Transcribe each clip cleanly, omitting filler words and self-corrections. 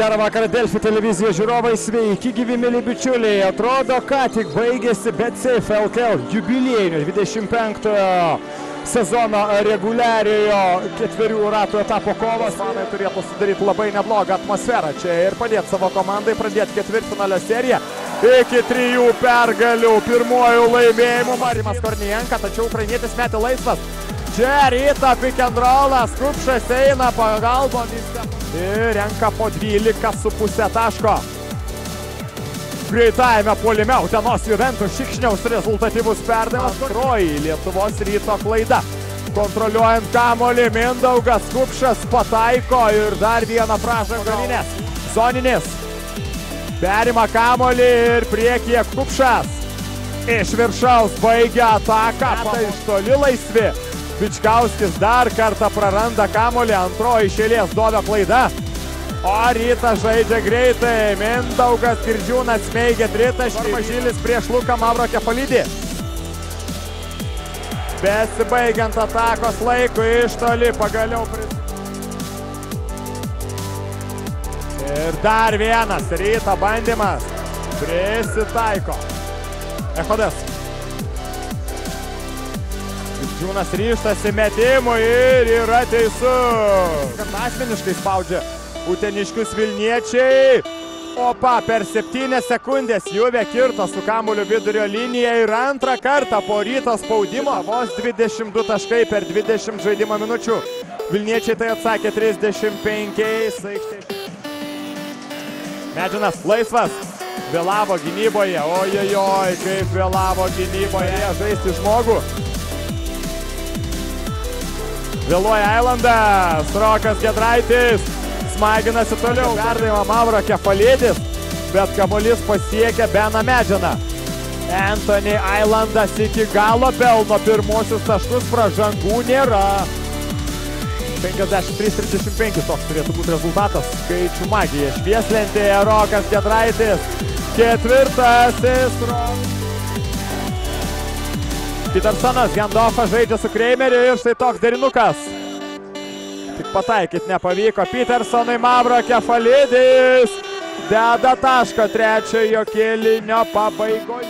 Gerą vakarą Delfi televizijos žiūrovai, sveiki gyvi mėly bičiuliai. Atrodo, ką tik baigėsi BetSafe LKL jubiliejinio 25-ojo sezono reguliariojo 4 ratų etapo kovas. Fanai turėtų sudaryti labai neblogą atmosferą čia ir padėti savo komandai pradėti ketvirtfinalio seriją. Iki 3 pergalių, pirmojų laimėjimų Marimas Kornijenka, tačiau ukrainietis metė laisvas. Čia ryta pick and rollas, Kupšas eina pagalbon ir renka po 12,5 taško. Greitajame puolime Utenos Juventus Šikšniaus rezultatyvus perdavimas. Antroji Lietuvos Ryto klaida. Kontroliuojant kamuolį Mindaugas Kupšas pataiko ir dar vieną pražangą. Zoninis. Perima kamuolį ir priekyje Kupšas. Iš viršaus baigia ataką. Tai iš toli laisvi. Bičkauskis dar kartą praranda kamuolį, antroji iš eilės duoda klaida. O Rytas žaidžia greitai, Mindaugas Girdžiūnas smeigia tritaškį. Mažylis prieš Luką Mavro Kefalidį. Besibaigiant atakos laikui iš toli pagaliau. Ir dar vienas Ryto bandymas. Prisitaiko. Echodas. Girdžiūnas ryžtasi metimui ir yra teisus. Asmeniškai spaudžia uteniškius vilniečiai. Opa, per 7 sekundės Juve kirto su kamuoliu vidurio linija ir antrą kartą po Ryto spaudimo. Vos 22 taškai per 20 žaidimo minučių. Vilniečiai tai atsakė 35. Medžinas laisvas. Vėlavo gynyboje. Ojojoj, kaip vėlavo gynyboje. Žaisti žmogų. Vėluoja Ailandas, Rokas Giedraitis, smaginasi toliau. Perdavimą Mavro Kefalidis, bet kamuolys pasiekia Beną Medžiną. Anthony Ailandas iki galo pelno pirmosius taškus, pražangų nėra. 53-35 toks turėtų būti rezultatas. Skaičių magija švieslentėje, Rokas Giedraitis, ketvirtasis. Petersonas Gendofas žaidžia su Kreimeriu ir štai toks derinukas. Tik pataikyt nepavyko Petersonui. Mavro Kefalidis deda tašką trečiojo kėlinio pabaigoje.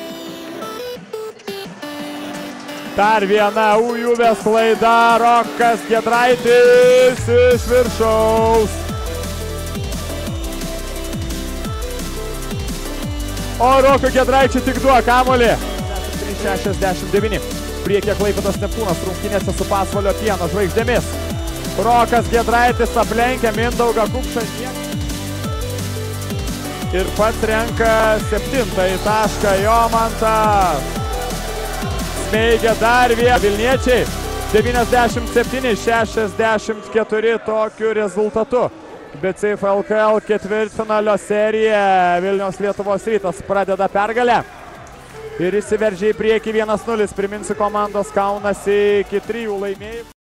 Dar viena Juvės klaida. Rokas Giedraitis iš viršaus. O Rokui Giedraičiui tik duo kamuolį. 69. Priekyje Klaipėdos Neptūnas rungtynėse su Pasvalio Pieno žvaigždėmis. Rokas Giedraitis aplenkia Mindaugą Kupšą. Ir pats renka 7 tašką Jomantas. Smeigia dar vieną. Vilniečiai 97-64 tokiu rezultatu. BetSafe LKL ketvirtfinalio seriją Vilniaus Lietuvos Rytas pradeda pergalę. Ir įsiveržia į priekį 1-0. Priminsiu, komandos kaunasi iki 3 laimėjimų.